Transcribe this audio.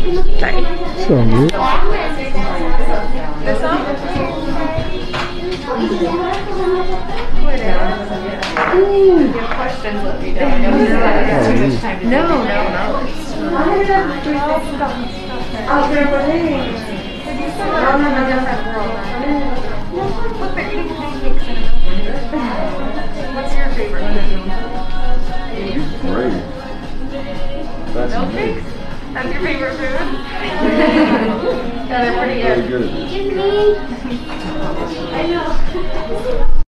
Sorry. So good. This one? If you have questions, let me know. I know this is too much time to no. Look, they're eating pancakes in a What's your favorite food? Great. That's milkshakes? That's your favorite food? Yeah, they're pretty good. Very good. I know.